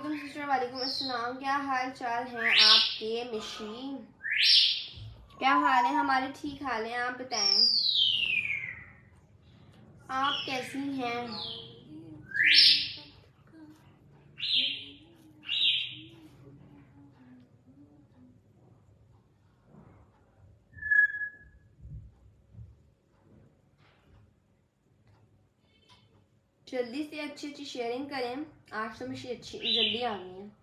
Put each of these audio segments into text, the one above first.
वालेकुम सिस्टर, वालेकुम अस्सलाम। क्या हाल चाल हैं आपके मिशी? क्या हाल है? हमारे ठीक हाल है। आप बताएं, आप कैसी हैं? जल्दी से अच्छी अच्छी शेयरिंग करें। आज तो मिशी अच्छी जल्दी आ गई है,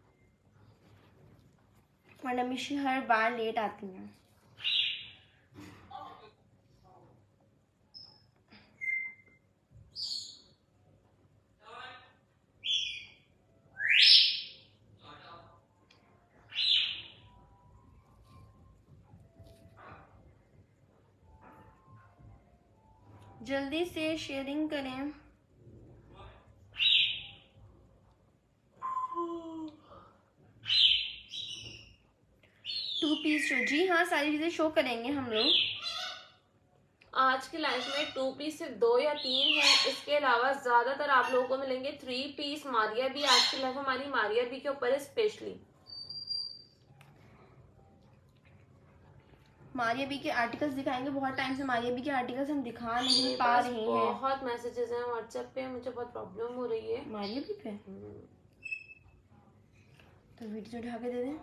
वरना मिशी हर बार लेट आती हैं। जल्दी से शेयरिंग करें। टू पीस शो, जी हाँ, सारी चीजें शो करेंगे हम लोग। आज की लाइफ में 2 पीस सिर्फ 2 या 3 है, इसके अलावा ज्यादातर आप लोगों को मिलेंगे 3 पीस। मारिया भी आज की लाइफ हमारी मारिया भी के ऊपर है स्पेशली। मारिया बी के आर्टिकल्स दिखाएंगे। बहुत टाइम से मारिया बी के आर्टिकल्स हम दिखा नहीं पा रहे हैं। बहुत मैसेजेस हैं व्हाट्सएप पे, मुझे बहुत प्रॉब्लम हो रही है मारिया बी पे। तो वीडियो उठा के दे दें।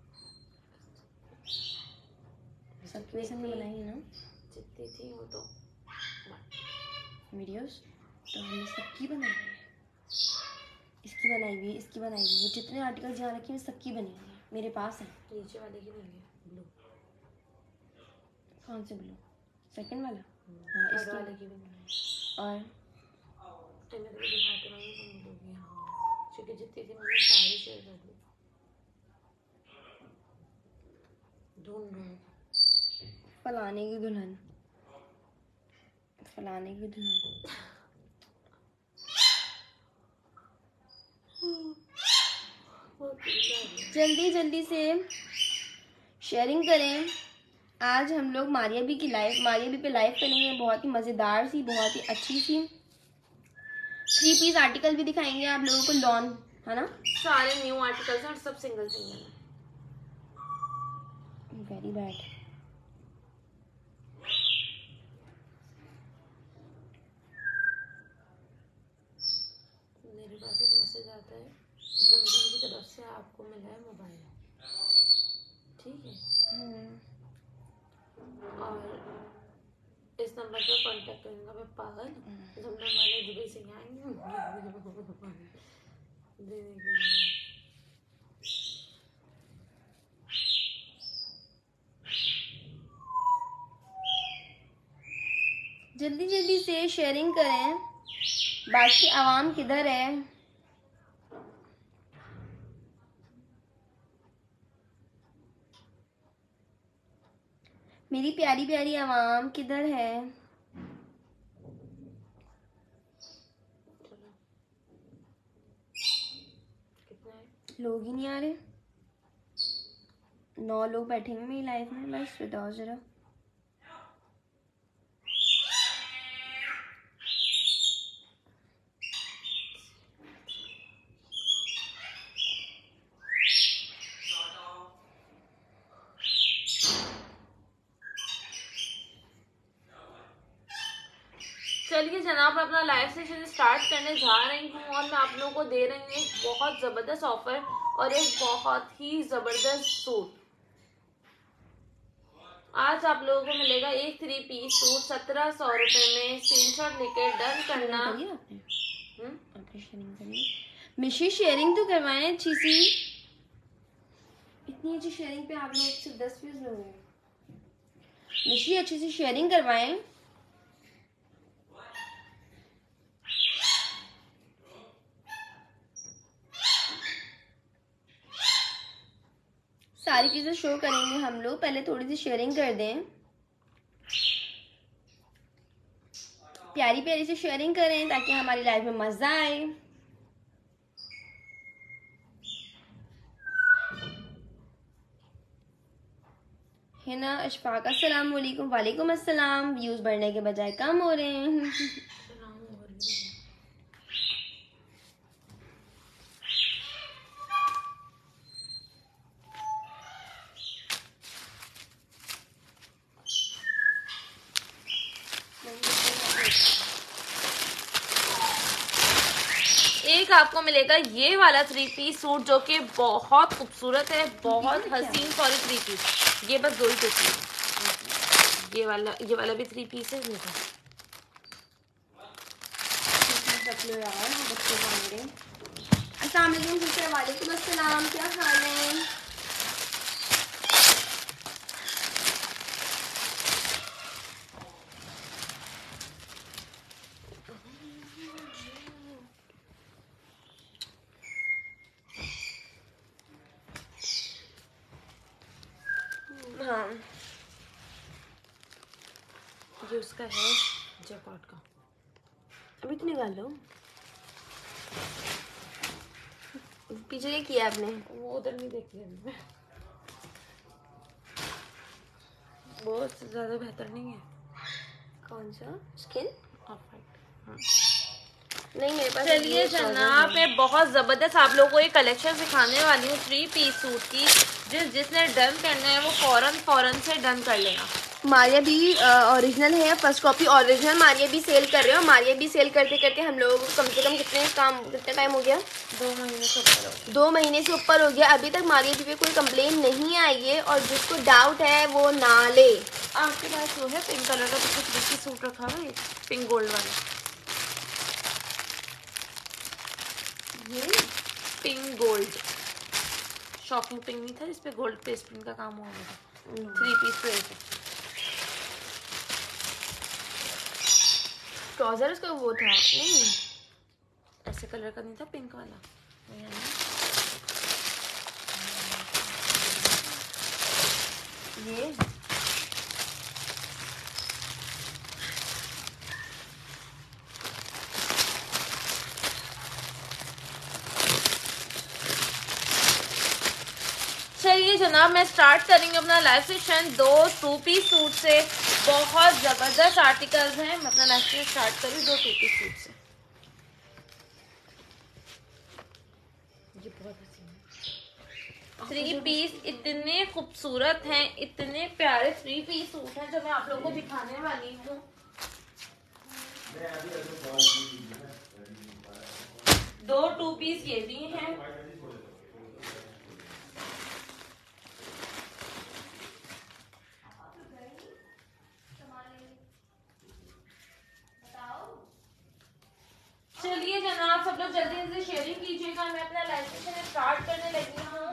सबकी वजह से हमने बनाई है ना जितनी थी वो तो वीडियोस, तो हमने सबकी बनाई है। इसकी बनाई हुई है, इसकी बनाई हुई है। जितने आर्टिकल्स यहाँ रखे हैं सबकी बनी हुई है, मेरे पास है। नीचे वाले की नहीं है, ब्लू। कौन से ब्लू? सेकंड वाला? हाँ, इसकी वाले की भी नहीं और मैं तो दिखाते रहूंगी। हाँ, क्योंकि जितनी थी मैंने सारी शेयर कर दी। ढूंढ फलाने की दुल्हन, फलाने की दुल्हन। जल्दी जल्दी से शेयरिंग करें। आज हम लोग मारिया बी की लाइव, मारिया बी पे लाइव करेंगे। बहुत ही मज़ेदार सी, बहुत ही अच्छी सी 3 पीस आर्टिकल भी दिखाएंगे आप लोगों को। लॉन है ना, सारे न्यू आर्टिकल्स हैं और सब सिंगल सिंगल है। Very bad. मेरे पास एक मैसेज आता है, जमजम की तरफ से आपको मिला है मोबाइल, ठीक है, और इस नंबर पर कांटेक्ट करूंगा। मैं पागल, जमजम वाले दुबई से आएंगे देने के लिए। जल्दी जल्दी से शेयरिंग करें। बाकी आवाम किधर है? मेरी प्यारी प्यारी आवाम किधर है? लोग ही नहीं आ रहे। 9 लोग बैठेंगे मेरी लाइफ में, बस बताओ जरा। चलिए जनाब, अपना लाइव सेशन स्टार्ट करने जा रही हूँ और मैं आप लोगों को दे रही हूँ एक बहुत जबरदस्त ऑफर और एक बहुत ही जबरदस्त सूट। आज आप लोगों को मिलेगा एक 3 पीस सूट 1700 रुपए में। स्क्रीनशॉट लेके डन करना। आपने शेयरिंग करी? मिशी शेयरिंग तो करवाएं अच्छी सी। इतनी अच्छी शेयरिंग पे आप लोग सिर्फ 10 पीस लोगे। मिशी अच्छी सी शेयरिंग करवाएं। सारी चीजें शो करेंगे हम लोग, पहले थोड़ी सी शेयरिंग कर दें। प्यारी प्यारी से शेयरिंग करें ताकि हमारी लाइफ में मजा आए। है ना अशफाक, अस्सलाम वालेकुम। वालेकुम अस्सलाम। व्यूज बढ़ने के बजाय कम हो रहे हैं। आपको मिलेगा ये वाला 3 पीस सूट जो कि बहुत खूबसूरत है, बहुत हसीन। सॉरी 3 पीस, ये बस 2 ही पीस है। ये वाला भी 3 पीस है। अस्सलाम वालेकुम सिस्टर। वालेकुम अस्सलाम, क्या हाल है? हाँ, ये उसका है जैकॉट का। अभी तो निकाल लो। पीछे क्या किया आपने? वो उधर नहीं देखी अभी मैं, बहुत ज्यादा बेहतर नहीं है। कौन सा? Skin off white. नहीं मेरे पास। चलिए जनाब, मैं बहुत जबरदस्त आप लोगों को एक कलेक्शन दिखाने वाली हूँ 3 पीस सूट की। जिसने डन करना है वो फौरन से डन कर लेना। मारिया भी ओरिजिनल है, फर्स्ट कॉपी ओरिजिनल मारिया भी सेल कर रहे हो। मारिया भी सेल करते करते हम लोगों को कम से कम कितने टाइम हो गया? 2 महीने से ऊपर हो गया। 2 महीने से ऊपर हो गया। अभी तक मारिया भी पे कोई कंप्लेन नहीं आई है, और जिसको डाउट है वो ना ले। आपके पास वो है पिंक कलर का, तो कुछ भी सूट रखा हुआ है पिंक गोल्ड वाला। ये पिंक गोल्ड शॉकिंग पिंक नहीं था जिसपे गोल्ड पेस्ट प्रिंट का काम हुआ था। 3 पीस ड्रेस है। ट्राउजर उसका वो था नहीं, ऐसे कलर का नहीं था, पिंक वाला। ये चलिए जनाब, मैं स्टार्ट करेंगे अपना लाइव सेशन 2 पीस सूट से। बहुत जबरदस्त आर्टिकल्स हैं। मैं अपना लाइव सेशन स्टार्ट करूँ 2 पीस सूट से। ये बहुत हसीन है। 3 पीस इतने खूबसूरत हैं, इतने प्यारे 3 पीस सूट हैं जो मैं आप लोगों को दिखाने वाली हूँ। 2 पीस ये भी हैं। चलिए जनाब, सब लोग जल्दी से शेयरिंग कीजिएगा। मैं अपना लाइव सेशन स्टार्ट करने लगी हूँ।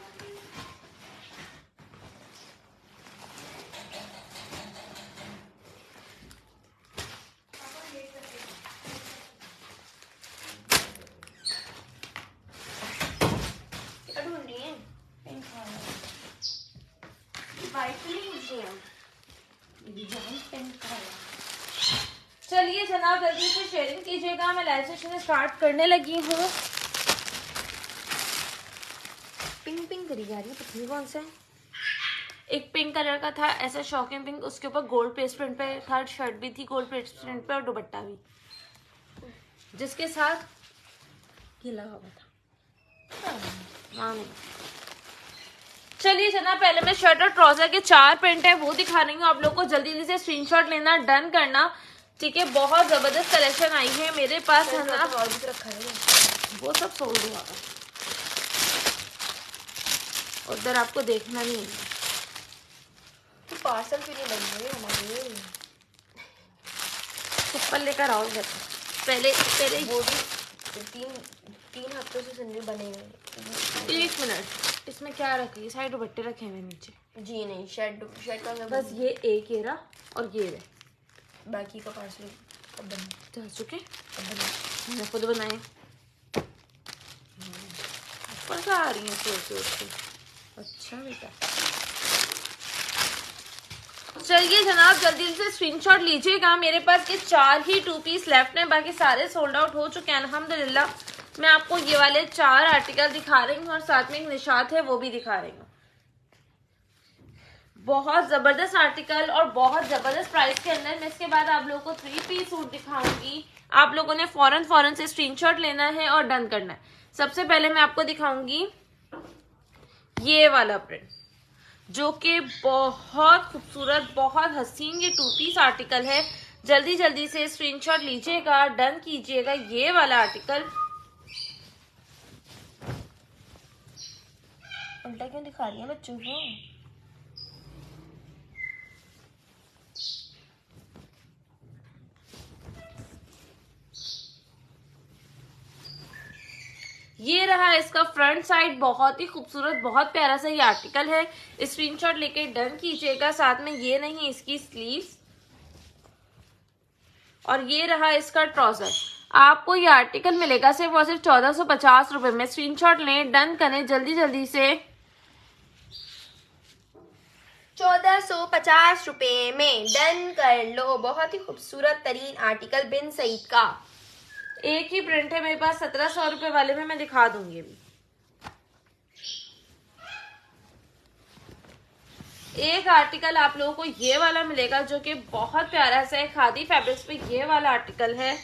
चलिए जनाब, जल्दी से शेयरिंग कीजिएगा। मैं लाइव सेशन स्टार्ट करने लगी हूँ। पिंक पिंक करी जा रही है, पता नहीं कौन सा है। एक पिंक कलर का था ऐसा शॉकिंग पिंक, उसके ऊपर गोल्ड पेस्ट प्रिंट पे था, शर्ट भी थी गोल्ड पेस्ट प्रिंट पे और दुपट्टा भी, जिसके साथ ये लगा हुआ था। हाँ नहीं। चलिए जनाब, पहले मैं शर्ट और ट्राउजर के 4 प्रिंट है वो दिखा रही हूँ आप लोग को। जल्दी जल्दी से स्क्रीनशॉट लेना, डन करना, ठीक है। बहुत जबरदस्त कलेक्शन आई है मेरे पास, है ना। और भी रखा है वो सब सोल्ड हुआ, उधर आपको देखना नहीं है। तो पार्सल क्यों नहीं बन रहे हमारे? चप्पल लेकर आओ इधर। पहले वो भी 3 हफ्तों से सिंदूर बने हुए। 1 मिनट, इसमें क्या रखी? साइड दुपट्टे रखे हुए नीचे। जी नहीं, शर्ट का बस ये एक येरा और ये रहे, बाकी का पार्सल कब बना? जा चुके, कब बना? मैंने खुद बनाए। ऊपर का आ रही है जोर से। अच्छा बेटा, चलिए जनाब, जल्दी से स्क्रीनशॉट लीजिएगा। मेरे पास ये 4 ही 2 पीस लेफ्ट हैं, बाकी सारे सोल्ड आउट हो चुके हैं अल्हम्दुलिल्लाह। मैं आपको ये वाले 4 आर्टिकल दिखा रही हूँ और साथ में एक निशात है वो भी दिखा रही हूँ। बहुत जबरदस्त आर्टिकल और बहुत जबरदस्त प्राइस के अंदर। मैं इसके बाद आप लोगों को 3 पीस सूट दिखाऊंगी। आप लोगों ने फौरन से स्क्रीनशॉट लेना है और डन करना है। सबसे पहले मैं आपको दिखाऊंगी ये वाला प्रिंट, जो कि बहुत खूबसूरत, बहुत हसीन ये 2 पीस आर्टिकल है। जल्दी जल्दी से स्क्रीनशॉट लीजिएगा, डन कीजिएगा। ये वाला आर्टिकल उल्टा क्यों दिखा रही है बच्चों को? ये रहा इसका फ्रंट साइड, बहुत ही खूबसूरत, बहुत प्यारा सा ये आर्टिकल है। स्क्रीनशॉट लेके डन कीजिएगा। साथ में ये नहीं इसकी स्लीव्स, और ये रहा इसका ट्राउजर। आपको ये आर्टिकल मिलेगा सिर्फ और सिर्फ 1450 रुपए में। स्क्रीनशॉट लें, डन करें जल्दी जल्दी से। 1450 रुपए में डन कर लो। बहुत ही खूबसूरत तरीन आर्टिकल बिन सईद का। एक ही प्रिंट है मेरे पास 1700 रुपए वाले में, मैं दिखा दूंगी अभी। एक आर्टिकल आप लोगों को ये वाला मिलेगा जो कि बहुत प्यारा सा है, खादी फैब्रिक्स पे ये वाला आर्टिकल है।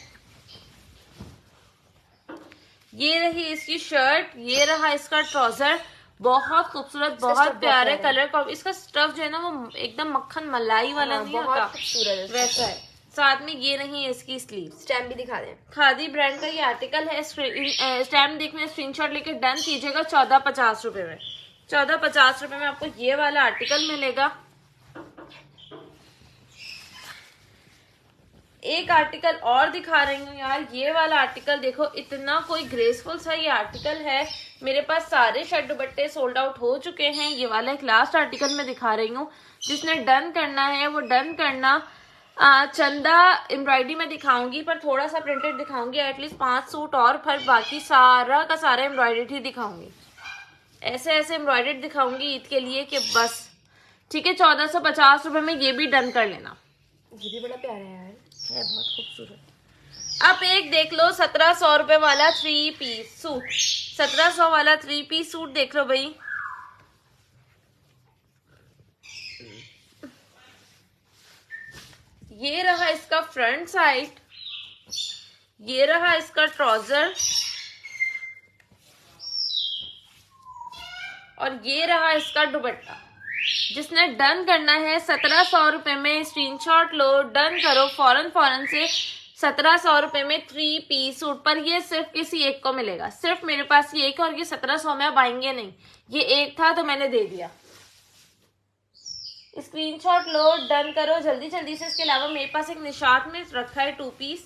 ये रही इसकी शर्ट, ये रहा इसका ट्राउजर, बहुत खूबसूरत, बहुत प्यारे कलर। इसका स्टफ जो है ना वो एकदम मक्खन मलाई वाला नहीं होता, वैसा है। साथ में ये नहीं है इसकी स्लीव। स्टैम्प भी दिखा दें। खादी ब्रांड का ये आर्टिकल है। स्टैम्प देखने स्क्रीनशॉट लेके डन कीजिएगा 1450 रुपए में। 1450 रुपए में आपको ये वाला आर्टिकल मिलेगा। एक आर्टिकल और दिखा रही हूँ यार, ये वाला आर्टिकल देखो, इतना कोई ग्रेसफुल सा ये आर्टिकल है। मेरे पास सारे शर्ट दुपट्टे सोल्ड आउट हो चुके हैं। ये वाला एक लास्ट आर्टिकल मैं दिखा रही हूँ। जिसने डन करना है वो डन करना। चंदा एम्ब्रॉयडरी में दिखाऊंगी, पर थोड़ा सा प्रिंटेड दिखाऊंगी, एटलीस्ट 5 सूट और, फिर बाकी सारा का सारा एम्ब्रॉयडरी ही दिखाऊंगी। ऐसे ऐसे एम्ब्रॉयडरी दिखाऊंगी ईद के लिए कि बस। ठीक है, 1450 रुपए में ये भी डन कर लेना। ये भी बड़ा प्यारा है यार, है बहुत खूबसूरत। अब एक देख लो 1700 रुपए वाला 3 पीस सूट। 1700 वाला 3 पीस सूट देख लो भाई। ये रहा इसका फ्रंट साइड, ये रहा इसका ट्राउजर, और ये रहा इसका दुपट्टा। जिसने डन करना है 1700 रुपए में स्क्रीनशॉट लो, डन करो फौरन से। 1700 रुपए में 3 पीस सूट, पर ये सिर्फ किसी एक को मिलेगा। सिर्फ मेरे पास ये एक है, और ये 1700 में अब आएंगे नहीं। ये एक था तो मैंने दे दिया। स्क्रीनशॉट लो, डन करो जल्दी जल्दी से। इसके अलावा मेरे पास एक निशात में रखा है 2 पीस।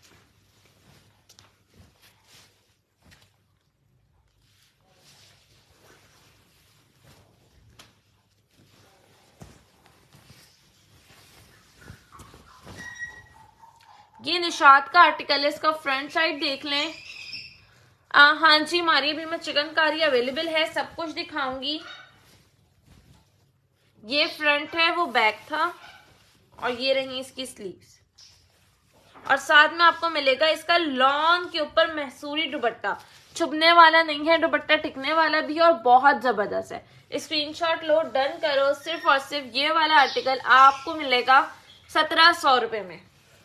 ये निशात का आर्टिकल है। इसका फ्रंट साइड देख लें। हाँ जी, हमारी भी में चिकनकारी अवेलेबल है, सब कुछ दिखाऊंगी। ये फ्रंट है, वो बैक था, और ये रही इसकी स्लीव्स। और साथ में आपको मिलेगा इसका लॉन के ऊपर मैसूरी दुपट्टा। छुपने वाला नहीं है दुपट्टा, टिकने वाला भी है, और बहुत जबरदस्त है। स्क्रीनशॉट लो, डन करो। सिर्फ और सिर्फ ये वाला आर्टिकल आपको मिलेगा 1700 रुपए में।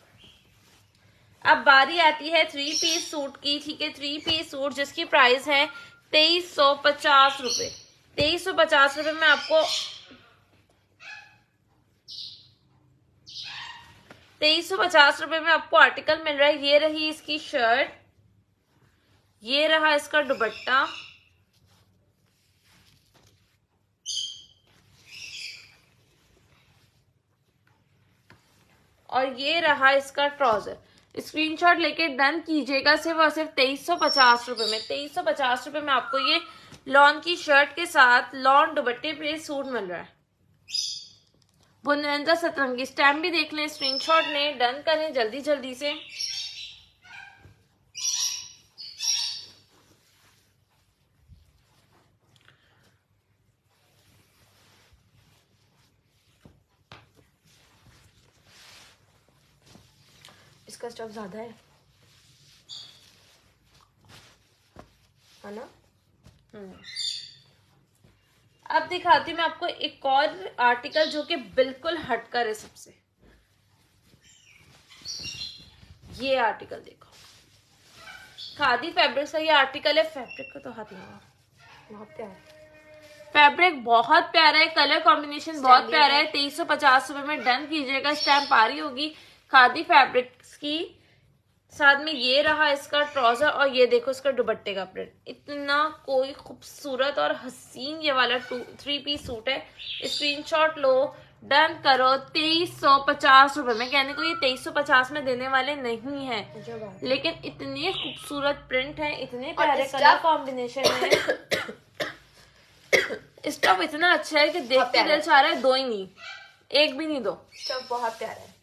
अब बारी आती है 3 पीस सूट की। ठीक है, 3 पीस सूट जिसकी प्राइस है 2350 रुपए। 2350 रुपए में आपको 2350 रुपए में आपको आर्टिकल मिल रहा है। ये रही इसकी शर्ट, ये रहा इसका दुपट्टा, और ये रहा इसका ट्राउजर। स्क्रीनशॉट लेके डन कीजिएगा सिर्फ और सिर्फ 2350 रुपए में। 2350 रुपए में आपको ये लॉन की शर्ट के साथ लॉन दुपट्टे पे सूट मिल रहा है। बुनंदा सतरंगी। स्टैम्प भी देख लें, स्क्रीनशॉट लें, डन करें जल्दी जल्दी से। इसका स्टफ ज्यादा है ना? अब दिखाती हूँ मैं आपको एक और आर्टिकल जो कि बिल्कुल हटकर है सबसे। ये आर्टिकल देखो, खादी फैब्रिक्स का ये आर्टिकल है। फैब्रिक का तो हाथ लगा, बहुत प्यारा फैब्रिक, बहुत प्यारा है, कलर कॉम्बिनेशन बहुत प्यारा है। 2350 रुपए में डन कीजिएगा। स्टैम्प आ रही होगी खादी फैब्रिक्स की। साथ में ये रहा इसका ट्राउजर और ये देखो इसका दुपट्टे का प्रिंट। इतना कोई खूबसूरत और हसीन ये वाला 3 पीस सूट है। स्क्रीनशॉट लो, डन करो। 2350 रुपए में, कहने को ये 2350 में देने वाले नहीं है, लेकिन इतने खूबसूरत प्रिंट है, इतने प्यारे कलर कॉम्बिनेशन है। स्टफ इतना अच्छा है कि देख के दिल चाह रहा है दो ही नहीं, एक भी नहीं दो। स्टफ बहुत प्यारा है।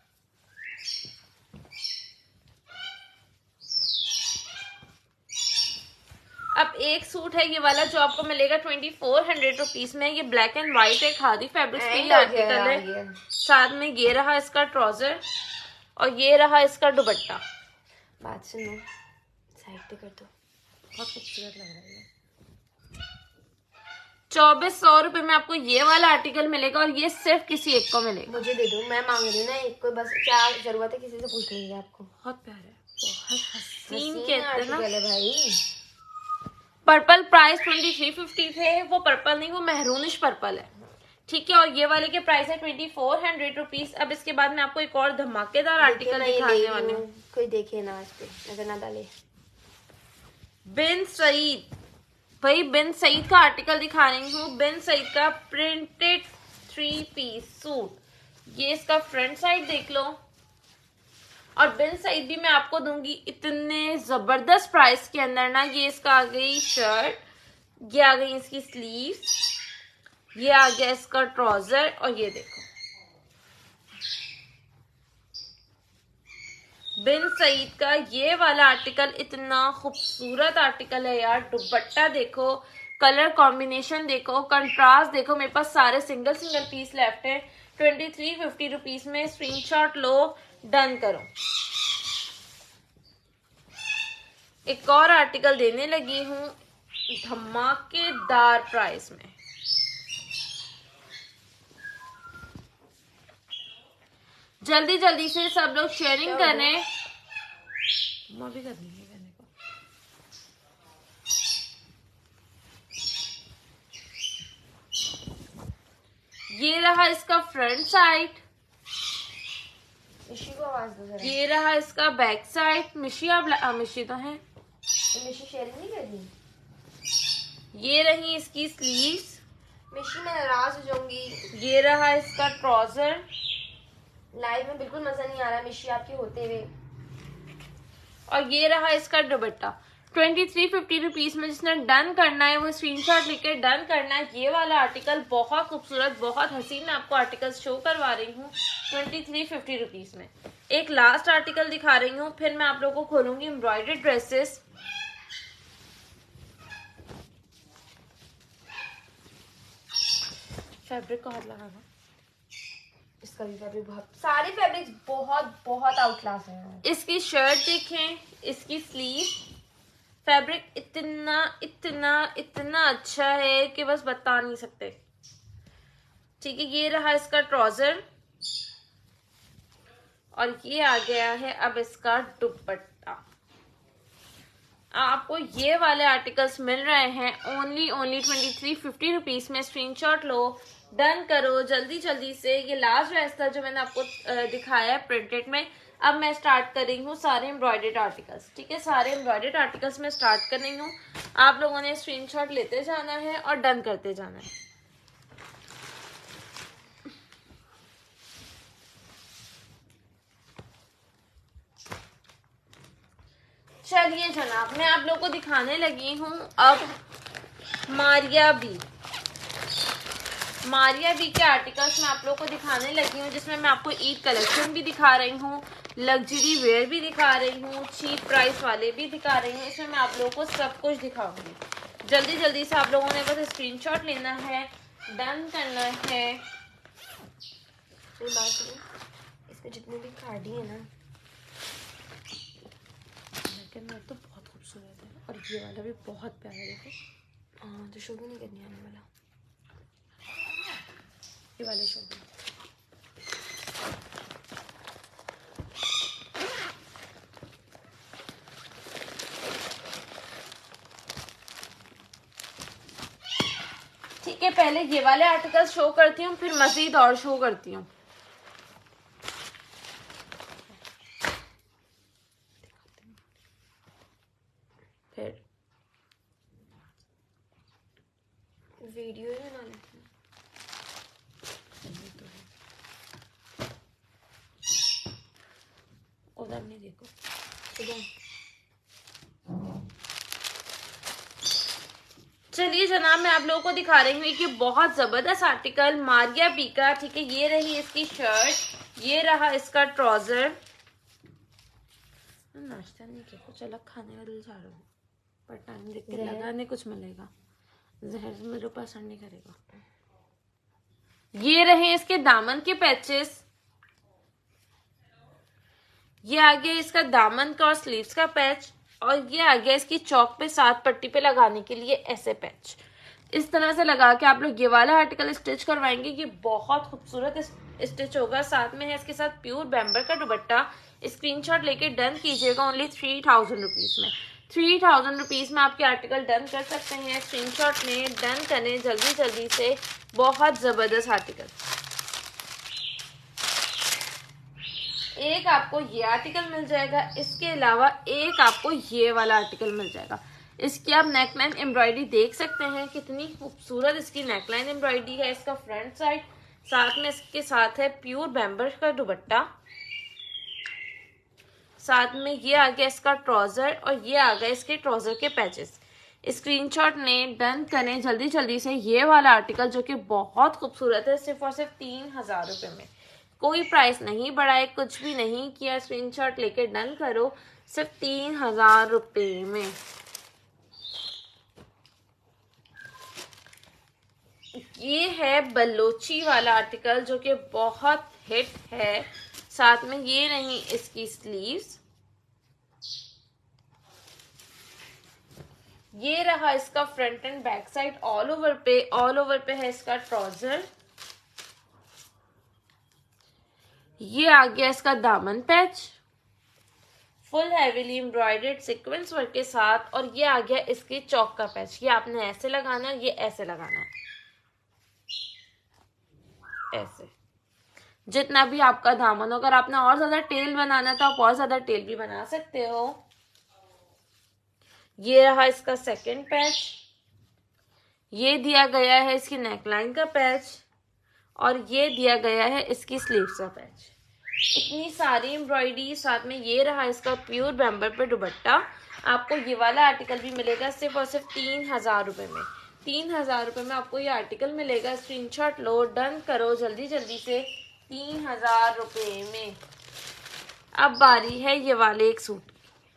अब एक सूट है ये वाला जो आपको मिलेगा 2400 रुपीज में। ये ब्लैक एंड व्हाइट है, खादी फैब्रिक्स पे ये आर्टिकल है। साथ में ये रहा इसका ट्राउजर और ये रहा इसका दुपट्टा। बात सुनो, साइड पे कर दो, बहुत खूबसूरत लग रहा है। 2400 रुपए में आपको ये वाला आर्टिकल मिलेगा और ये सिर्फ किसी एक को मिलेगा। मुझे दे दो, मैं मांग रही हूँ ना एक को, बस क्या जरूरत है किसी से पूछ लीजिए। आपको बहुत प्यारा है, बहुत हसीन कहते हैं ना भाई। पर्पल प्राइस 2350 थे, वो पर्पल नहीं, वो मेहरूनिश पर्पल है, ठीक है। और ये वाले के प्राइस है 2400 रुपीज। अब इसके बाद मैं आपको एक और धमाकेदार आर्टिकल दिखाने वाली हूँ। कोई देखे ना, इस पे नजर ना डाले। बिन सईद, भाई बिन सईद का आर्टिकल दिखा रही हूँ। बिन सईद का प्रिंटेड 3 पीस सूट। ये इसका फ्रंट साइड देख लो, और बिन सईद भी मैं आपको दूंगी इतने जबरदस्त प्राइस के अंदर ना। ये इसका आ गई शर्ट, ये आ गई इसकी स्लीव्स, ये आ गया इसका ट्राउजर और ये देखो बिन सईद का ये वाला आर्टिकल। इतना खूबसूरत आर्टिकल है यार। दुपट्टा देखो, कलर कॉम्बिनेशन देखो, कंट्रास्ट देखो। मेरे पास सारे सिंगल पीस लेफ्ट है। 2350 रुपीज में स्क्रीनशॉट लो, डन करो। एक और आर्टिकल देने लगी हूँ धमाकेदार प्राइस में। जल्दी जल्दी से सब लोग शेयरिंग करें। मैं भी करनी है कहने को। ये रहा इसका फ्रंट साइड, मिशी को आवाज दो जरा। ये रहा इसका बैक साइड। मिशी आप मिशी तो है, मिशी शेयरिंग नहीं कर रही। ये रही इसकी स्लीव्स। मिशी मैं नाराज हो जाऊंगी। ये रहा इसका ट्राउजर। लाइव में बिल्कुल मजा नहीं आ रहा मिशी आपके होते हुए। और ये रहा इसका दुपट्टा। 2350 रुपीज में जिसने डन करना है वो स्क्रीनशॉट लेकर डन करना है। ये वाला आर्टिकल बहुत खूबसूरत, बहुत हसीन, मैं आपको आर्टिकल शो करवा रही हूँ 2350 रुपीज में। एक लास्ट आर्टिकल दिखा रही हूँ, फिर मैं आप लोगों को खोलूंगी एम्ब्रॉयडर्ड ड्रेसेस। फैब्रिक को हाथ लगाना। इसका भी फैब्रिक बहुत, सारे फैब्रिक्स बहुत बहुत आउटक्लास हैं। इसकी शर्ट देखें, इसकी स्लीव, फैब्रिक इतना इतना इतना अच्छा है कि बस बता नहीं सकते, ठीक है। ये रहा इसका ट्राउजर और ये आ गया है अब इसका दुपट्टा। आपको ये वाले आर्टिकल्स मिल रहे हैं ओनली 2350 रुपीज में। स्क्रीनशॉट लो, डन करो जल्दी जल्दी से। ये लास्ट ड्रेस था जो मैंने आपको दिखाया है प्रिंटेड में। अब मैं स्टार्ट कर रही हूँ सारे एम्ब्रॉयडर्ड आर्टिकल्स, ठीक है। सारे एम्ब्रॉयडर्ड आर्टिकल्स में स्टार्ट कर रही हूँ। आप लोगों ने स्क्रीनशॉट लेते जाना है और डन करते जाना है। चलिए जनाब, मैं आप लोगों को दिखाने लगी हूँ अब मारिया बी के आर्टिकल्स मैं आप लोगों को दिखाने लगी हूँ, जिसमें मैं आपको ईद कलेक्शन भी दिखा रही हूँ, लग्जरी वेयर भी दिखा रही हूँ, चीप प्राइस वाले भी दिखा रही हूँ। इसमें मैं आप लोगों को सब कुछ दिखाऊंगी। जल्दी जल्दी से आप लोगों ने बस स्क्रीनशॉट लेना है, डन करना है। इसमें जितने भी कार्ड है ना, तो बहुत खूबसूरत है और ये वाला भी बहुत प्यारा है। देखो हाँ, तो शो भी नहीं करनी आने वाला, ये वाले शो भी। ठीक है, पहले ये वाले आर्टिकल शो करती हूँ, फिर मजीद और शो करती हूँ। वीडियो ही बना लेते हैं। उधर नहीं देखो, इधर। चलिए जनाब, मैं आप लोगों को दिखा रही हूँ कि बहुत जबरदस्त आर्टिकल मारिया बी का। ठीक है, ये रही इसकी शर्ट, ये रहा इसका ट्राउजर। नाश्ता नहीं किया, कुछ अलग खाने का दिल चाह रहा हूँ, पर टाइम देख के लगा नहीं कुछ मिलेगा। जहर मेरे पसंद नहीं करेगा। ये रहे इसके दामन के पैचेस, ये आ गया इसका दामन का और स्लीव्स का पैच, और ये आ गया इसकी चौक पे 7 पट्टी पे लगाने के लिए ऐसे पैच। इस तरह से लगा के आप लोग ये वाला आर्टिकल स्टिच करवाएंगे। ये बहुत खूबसूरत स्टिच होगा। साथ में है इसके साथ प्योर बैम्बर का दुपट्टा। स्क्रीनशॉट लेके डन कीजिएगा ओनली 3000 रुपीज में। 3000 रुपीज में आपके आर्टिकल डन कर सकते हैं। स्क्रीनशॉट लें, डन करें जल्दी जल्दी से। बहुत जबरदस्त आर्टिकल। एक आपको ये आर्टिकल मिल जाएगा, इसके अलावा एक आपको ये वाला आर्टिकल मिल जाएगा। इसकी आप नेकलाइन एम्ब्रॉयडरी देख सकते हैं, कितनी खूबसूरत इसकी नेकलाइन एम्ब्रॉयडरी है। इसका फ्रंट साइड, साथ में इसके साथ है प्योर बैम्बर का दुपट्टा। साथ में ये आ गया इसका ट्राउजर, और ये आ गया इसके ट्राउजर के पैचेस। स्क्रीनशॉट लें, डन करें जल्दी जल्दी से। ये वाला आर्टिकल जो कि बहुत खूबसूरत है, सिर्फ और सिर्फ 3000 रुपये में। कोई प्राइस नहीं बढ़ाए, कुछ भी नहीं किया। स्क्रीनशॉट लेके डन करो, सिर्फ 3000 रुपये में। ये है बलोची वाला आर्टिकल जो कि बहुत हिट है। साथ में ये नहीं इसकी स्लीव्स, ये रहा इसका front and back side. All over पे है इसका ट्राउजर। ये आ गया इसका दामन patch, full heavily embroidered sequence work के साथ। और ये आ गया इसकी चौक का पैच। ये आपने ऐसे लगाना है, ये ऐसे लगाना है, ऐसे। जितना भी आपका दामन हो, अगर आपने और ज्यादा टेल बनाना है तो आप और ज्यादा टेल भी बना सकते हो। ये रहा इसका सेकंड पैच। ये दिया गया है इसकी नेकलाइन का पैच, और ये दिया गया है इसकी स्लीव्स का पैच। इतनी सारी एम्ब्रॉयडरी। साथ में ये रहा इसका प्योर बैम्बर पे दुपट्टा। आपको ये वाला आर्टिकल भी मिलेगा सिर्फ और सिर्फ 3000 रुपये में। 3000 रुपये में आपको ये आर्टिकल मिलेगा। स्क्रीनशॉट लो, डन करो जल्दी जल्दी से। 3000 रुपये में। अब बारी है ये वाले एक सूट।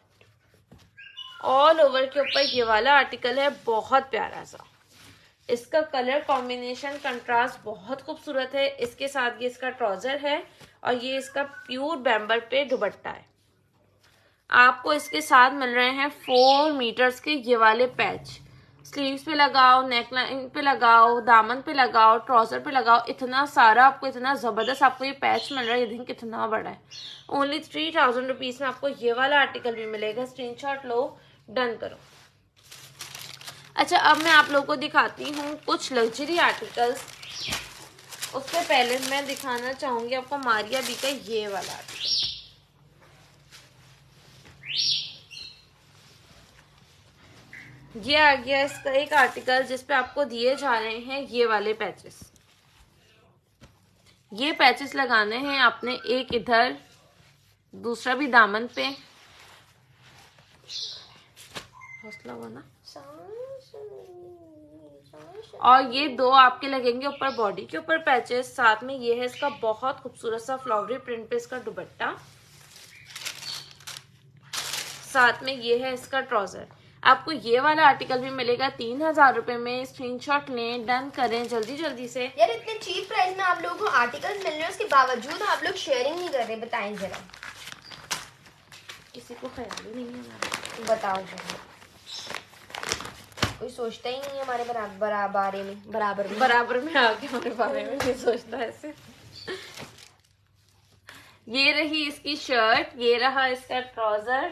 ऑल ओवर के ऊपर ये वाला आर्टिकल है, बहुत प्यारा सा। इसका कलर कॉम्बिनेशन कंट्रास्ट बहुत खूबसूरत है। इसके साथ ये इसका ट्राउजर है, और ये इसका प्योर बैम्बर पे दुपट्टा है। आपको इसके साथ मिल रहे हैं 4 मीटर्स के ये वाले पैच। स्लीव्स पे लगाओ, नेकलाइन पे लगाओ, दामन पे लगाओ, ट्राउजर पे लगाओ। इतना सारा आपको, इतना जबरदस्त आपको ये पैच मिल रहा है। ये देखिए कितना बड़ा है। ओनली 3000 रुपीज में आपको ये वाला आर्टिकल भी मिलेगा। स्क्रीनशॉट लो, डन करो। अच्छा, अब मैं आप लोगों को दिखाती हूँ कुछ लग्जरी आर्टिकल्स। उससे पहले मैं दिखाना चाहूंगी आपको मारिया बी का ये वाला आर्टिकल। ये आ गया इसका एक आर्टिकल जिसपे आपको दिए जा रहे हैं ये वाले पैचेस। ये पैचेस लगाने हैं आपने, एक इधर, दूसरा भी दामन पे। हौसला बना। और ये 2 आपके लगेंगे ऊपर बॉडी के ऊपर पैचेस। साथ में ये है इसका बहुत खूबसूरत सा फ्लावरी प्रिंट पे इसका दुपट्टा। साथ में ये है इसका ट्राउजर। आपको ये वाला आर्टिकल भी मिलेगा 3000 रुपए में। स्क्रीनशॉट लें, डन करें जल्दी जल्दी से। यार इतने चीप प्राइस में आप लोगों को आर्टिकल मिल रहे हैं, उसके बावजूद आप लोग शेयरिंग नहीं कर रहे। बताएं जरा, किसी को ख्याल ही नहीं है। बताओ जरा, कोई सोचता ही नहीं है हमारे बराबर में आके हमारे बारे में नहीं सोचता ऐसे। ये रही इसकी शर्ट, ये रहा इसका ट्राउजर।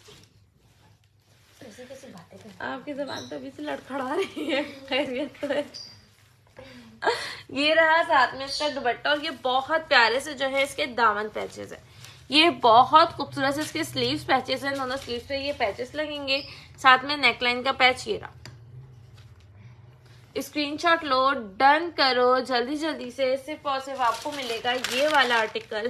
कैसी बातें कर, आपकी जबान तो अभी से लड़खड़ा रही है। खैरियत तो है। ये रहा साथ में इसका दुपट्टा, और ये बहुत प्यारे से जो है इसके दामन पैचेस है। ये बहुत खूबसूरत से इसके स्लीव्स पैचेस हैं। दोनों स्लीव्स पे ये पैचेस लगेंगे। साथ में नेकलाइन का पैच ये रहा। स्क्रीनशॉट लो, डन करो जल्दी जल्दी से। सिर्फ और सिर्फ आपको मिलेगा ये वाला आर्टिकल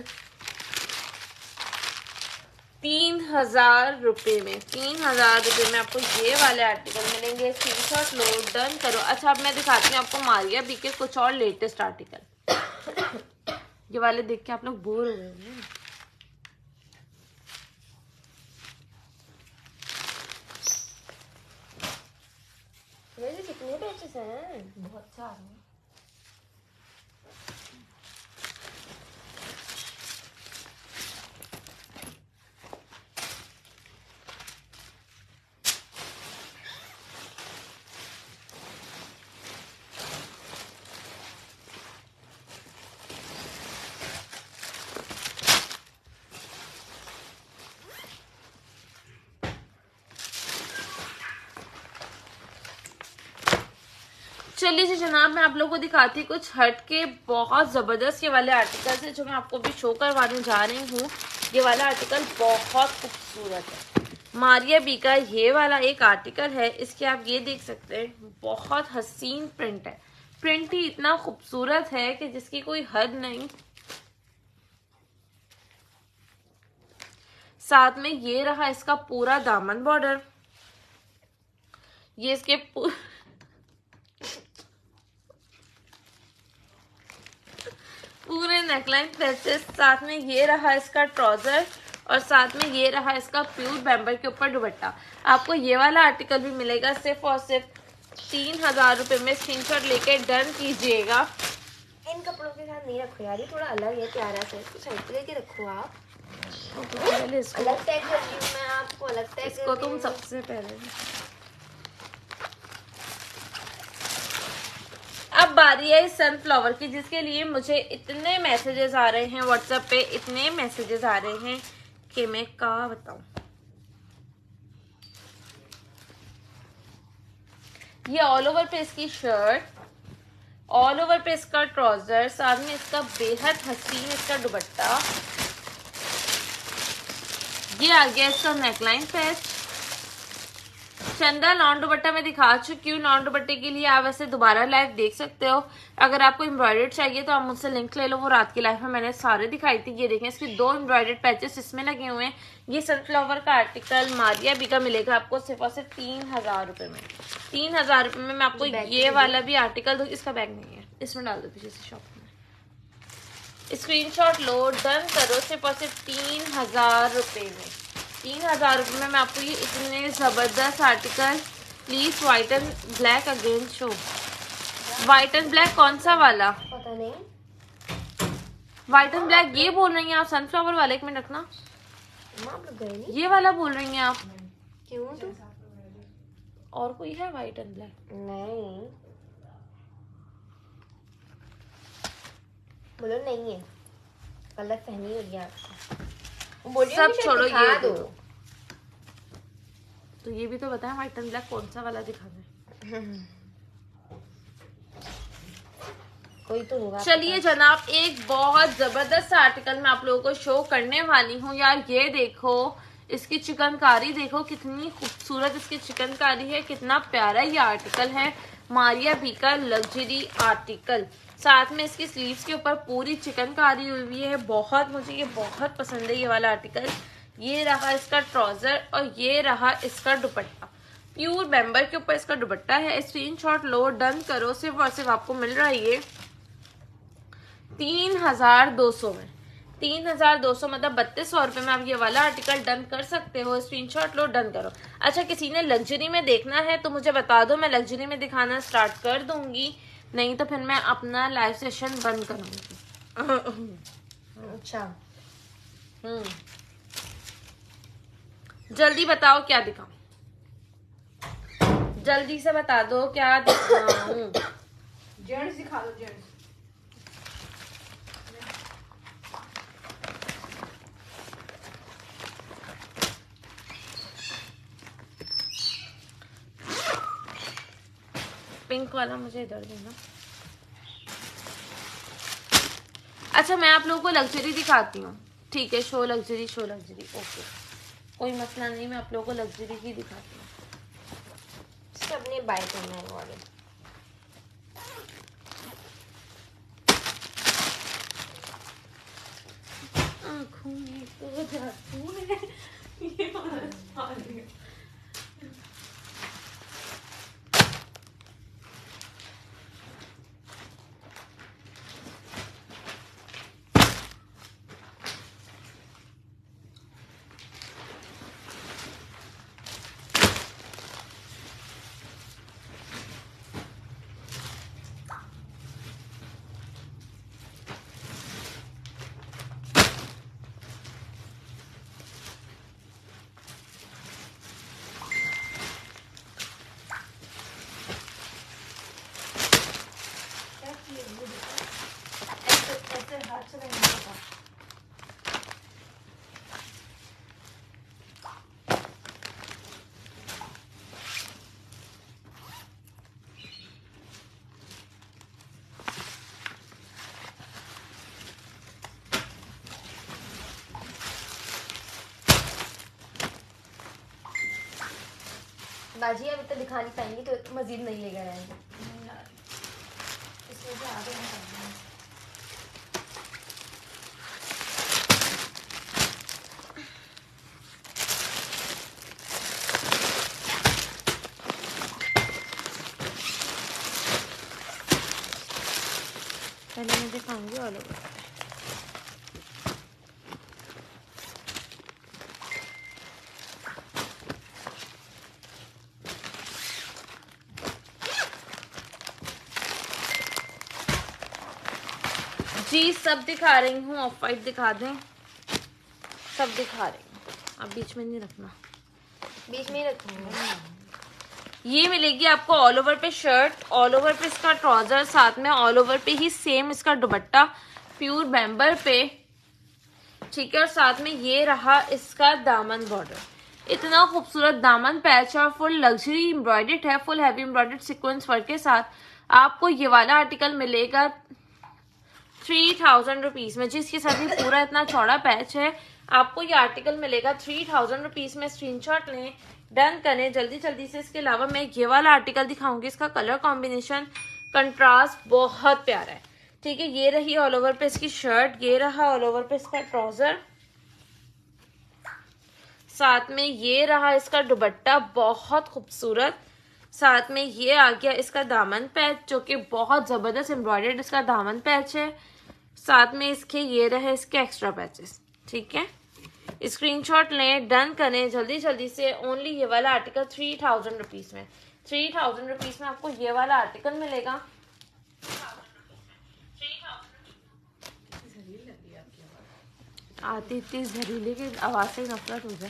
3000 रुपये में। 3000 रुपये में आपको ये वाले आर्टिकल मिलेंगे। स्क्रीनशॉट लो, डन करो। अच्छा, अब मैं दिखाती हूँ आपको मारिया बी के कुछ और लेटेस्ट आर्टिकल। ये वाले देख के आप लोग बोर हो गए हैं। वैसे कितने पैचेस हैं? बहुत सारे। चलिए जी जनाब, मैं आप लोगों को दिखाती हूँ कुछ हट के बहुत ज़बरदस्त ये वाले आर्टिकल्स है जो मैं आपको भी शो करवाने जा रही हूँ। ये वाला आर्टिकल बहुत खूबसूरत है। मारिया बी का ये वाला एक आर्टिकल है। इसके आप ये देख सकते हैं, बहुत हसीन प्रिंट है। प्रिंट ही इतना खूबसूरत है कि जिसकी कोई हद नहीं। साथ में ये रहा इसका पूरा दामन बॉर्डर। ये इसके पूरे नेकलाइन पैचेस। साथ में ये रहा इसका ट्राउजर और साथ में ये रहा इसका प्योर बैम्बर के ऊपर दुपट्टा। आपको ये वाला आर्टिकल भी मिलेगा सिर्फ और सिर्फ 3000 रुपये में। स्क्रीनशॉट लेके डन कीजिएगा। इन कपड़ों के साथ नहीं रखो यार, ये थोड़ा अलग है, प्यारा सा। इसको साइड पे लेके रखो आप। पहले इसको अलग टैग कर रही हूँ मैं आपको, अलग टैग। इसको तुम सबसे पहले। अब बारी है सनफ्लावर की, जिसके लिए मुझे इतने मैसेजेस आ रहे हैं व्हाट्सएप पे, इतने मैसेजेस आ रहे हैं कि मैं क्या बताऊं। ये ऑल ओवर पे इसकी शर्ट, ऑल ओवर पे इसका ट्राउजर, साथ में इसका बेहद हसीन इसका दुपट्टा। ये आ गया इसका नेकलाइन पैच। चंदा लॉन दुपट्टा मैं दिखा चुकी हूँ। लॉन दुपट्टे के लिए आप वैसे दोबारा लाइव देख सकते हो। अगर आपको एम्ब्रॉयडर्ड चाहिए तो आप मुझसे लिंक ले लो, वो रात की लाइव में मैंने सारे दिखाई थी। ये देखें, इसके 2 एम्ब्रॉयडर्ड पैचेस इसमें लगे हुए हैं। ये सनफ्लावर का आर्टिकल मारिया बी का मिलेगा आपको सिर्फ और सिर्फ 3000 रुपये में। 3000 रुपये में मैं आपको ये वाला भी आर्टिकल दूँ। इसका बैग नहीं है, इसमें डाल दो पीछे से शॉप में। स्क्रीनशॉट लो, डन करो। सिर्फ और सिर्फ 3000 रुपये में। 3000 रुपये में मैं आपको ये इतने ज़बरदस्त article. Please white and black again show. White and black कौन सा वाला? पता नहीं। व्हाइट एंड ब्लैक ये बोल रही हैं आप? सनफ्लावर वाले, एक मिनट रखना। आप लोग गए नहीं? ये वाला बोल रही हैं आप? क्यों तो? और कोई है व्हाइट एंड ब्लैक? नहीं, बोलो नहीं है, गलत फहमी हो गया आपको। सब छोड़ो, ये दो। तो ये भी तो बताएं व्हाइट एंड ब्लैक कौन सा वाला दिखाना है। कोई तो होगा। चलिए जनाब, एक बहुत जबरदस्त आर्टिकल मैं आप लोगों को शो करने वाली हूँ। यार ये देखो, इसकी चिकनकारी देखो, कितनी खूबसूरत इसकी चिकनकारी है। कितना प्यारा ये आर्टिकल है। मारिया बी का लग्जरी आर्टिकल। साथ में इसकी स्लीव्स के ऊपर पूरी चिकनकारी हुई है। बहुत, मुझे ये बहुत पसंद है ये वाला आर्टिकल। ये रहा इसका ट्राउजर और ये रहा इसका दुपट्टा। प्योर बैम्बर के ऊपर इसका दुपट्टा है। स्क्रीनशॉट लो, डन करो। सिर्फ और सिर्फ आपको मिल रहा है ये 3200 में। 3200 मतलब 3200 रुपये में आप ये वाला आर्टिकल डन कर सकते हो। स्क्रीनशॉट लो, डन करो। अच्छा, किसी ने लग्जरी में देखना है तो मुझे बता दो, मैं लग्जरी में दिखाना स्टार्ट कर दूंगी। नहीं तो फिर मैं अपना लाइव सेशन बंद करूंगी। अच्छा, जल्दी बताओ क्या दिखाऊं? जल्दी से बता दो क्या दिखाऊं? जेंट्स दिखा दो, जेंट्स। पिंक वाला मुझे इधर देना। अच्छा, मैं आप लोगों को लग्जरी दिखाती हूँ। ठीक है, show luxury, show luxury, okay, कोई मसला नहीं। मैं आप लोगों को लग्जरी ही दिखाती हूँ। सबने बाय करना है वाले। देखूंगी तो जादू है ये आ रही है। ऐसे हाथ से नहीं होता। बाजी अभी तो दिखा नहीं पाएंगी तो मजीद नहीं लेकर आएंगे। नहीं आ रही, इस वजह से आगे नहीं करना है। पहले मैं दिखाऊंगी ऑल ओवर। जी सब दिखा रही हूँ, ऑफ वाइट दिखा दें, सब दिखा रही हूँ। अब बीच में नहीं रखना, बीच में ही रखूंगी। ये मिलेगी आपको ऑल ओवर पे शर्ट, ऑल ओवर पे इसका ट्राउजर, साथ में ऑल ओवर पे ही सेम इसका दुपट्टा प्योर बैम्बर पे, ठीक है। और साथ में ये रहा इसका दामन बॉर्डर, इतना खूबसूरत दामन पैच और फुल लग्जरी एम्ब्रॉयडर्ड है, full heavy embroidered sequence work के साथ आपको ये वाला आर्टिकल मिलेगा 3000 रुपीज में, जिसके साथ ही पूरा इतना चौड़ा पैच है। आपको ये आर्टिकल मिलेगा 3000 रुपीज में। स्क्रीनशॉट लें, डन करें जल्दी जल्दी से। इसके अलावा मैं ये वाला आर्टिकल दिखाऊंगी, इसका कलर कॉम्बिनेशन कंट्रास्ट बहुत प्यारा है, ठीक है। ये रही ऑल ओवर पे इसकी शर्ट, ये रहा ऑल ओवर पे इसका ट्राउजर, साथ में ये रहा इसका दुपट्टा बहुत खूबसूरत, साथ में ये आ गया इसका दामन पैच जो कि बहुत जबरदस्त एम्ब्रॉयडर्ड इसका दामन पैच है, साथ में इसके ये रहे इसके एक्स्ट्रा पैचेस, ठीक है। स्क्रीनशॉट लें, डन करें जल्दी जल्दी से। ओनली ये वाला आर्टिकल 3000 रुपीज में, 3000 रुपीज में आपको ये वाला आर्टिकल मिलेगा। आती इतनी जहरीले की आवाज से नफरत हो जाए।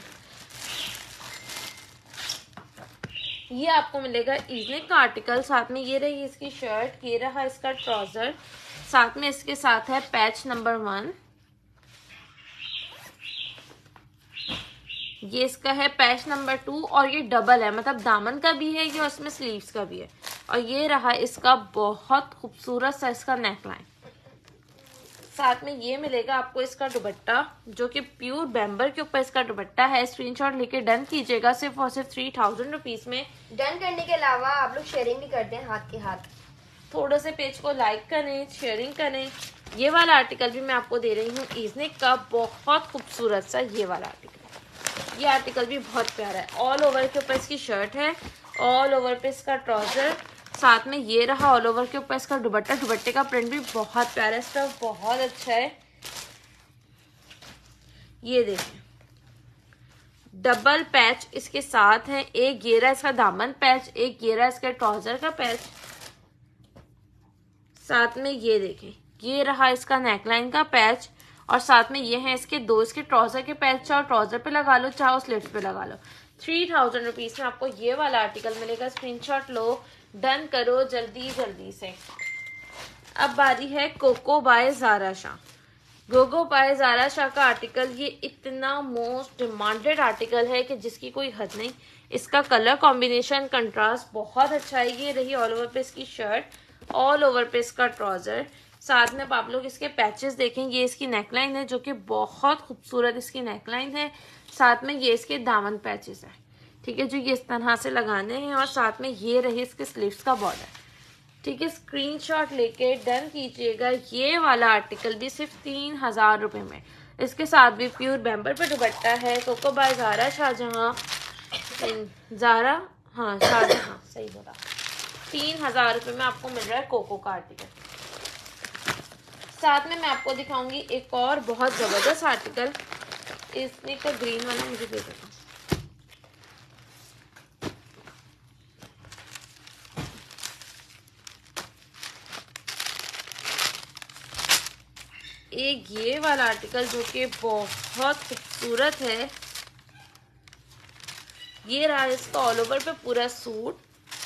ये आपको मिलेगा इवनिंग का आर्टिकल, साथ में ये रही इसकी शर्ट, ये रहा इसका ट्राउजर, साथ में इसके साथ है पैच नंबर 1, ये इसका है पैच नंबर 2 और ये डबल है, मतलब दामन का भी है ये और इसमें स्लीव्स का भी है। और ये रहा इसका बहुत खूबसूरत सा इसका नेकलाइन, साथ में ये मिलेगा आपको इसका दुपट्टा जो कि प्योर बैम्बर के ऊपर इसका दुपट्टा है। स्क्रीनशॉट लेके डन कीजिएगा सिर्फ और सिर्फ 3000 रुपीज में। डन करने के अलावा आप लोग शेयरिंग भी करते हैं हाथ के हाथ, थोड़ा से पेज को लाइक करें, शेयरिंग करें। ये वाला आर्टिकल भी मैं आपको दे रही हूँ ईजनिक का, बहुत खूबसूरत सा ये वाला आर्टिकल, ये आर्टिकल भी बहुत प्यारा है। ऑल ओवर के ऊपर इसकी शर्ट है, ऑल ओवर पे इसका ट्राउजर, साथ में ये रहा ऑल ओवर के ऊपर इसका दुपट्टा, दुपट्टे का प्रिंट भी बहुत प्यारा है, स्टफ बहुत अच्छा है। ये देखें डबल पैच इसके साथ है, एक घेरा इसका दामन पैच, एक घेरा इसका ट्राउजर का पैच, साथ में ये देखें ये रहा इसका नेकलाइन का पैच, और साथ में ये है इसके दो इसके ट्राउजर के पैच, चाहे ट्राउजर पे लगा लो चाहे स्लीव्स पे लगा लो। 3000 रुपीज में आपको ये वाला आर्टिकल मिलेगा। स्क्रीनशॉट लो, डन करो जल्दी जल्दी से। अब बारी है Coco by Zara Shah. Coco by Zara Shah का आर्टिकल ये इतना मोस्ट डिमांडेड आर्टिकल है कि जिसकी कोई हद नहीं। इसका कलर कॉम्बिनेशन कंट्रास्ट बहुत अच्छा है। ये रही ऑल ओवर पे इसकी शर्ट, ऑल ओवर पे इसका ट्राउजर, साथ में आप लोग इसके पैचेस देखें। ये इसकी नेकलाइन है जो कि बहुत खूबसूरत इसकी नेकलाइन है, साथ में ये इसके दामन पैचेस है, ठीक है, जो ये इस तरह से लगाने हैं, और साथ में ये रही इसके स्लीव्स का बॉर्डर, ठीक है। स्क्रीनशॉट लेके डन कीजिएगा। ये वाला आर्टिकल भी सिर्फ 3000 रुपए में, इसके साथ भी प्योर बैम्बर पे दुपट्टा है। कोको बाय ज़ारा शाहजहां, ज़ारा हाँ शाहजहां सही बोला। 3000 रुपये में आपको मिल रहा है कोको का आर्टिकल। साथ में मैं आपको दिखाऊंगी एक और बहुत ज़बरदस्त आर्टिकल। इसने का ग्रीन वाला मुझे दे देना। एक ये वाला आर्टिकल जो कि बहुत खूबसूरत है। ये रहा इसका ऑल ओवर पे पूरा सूट।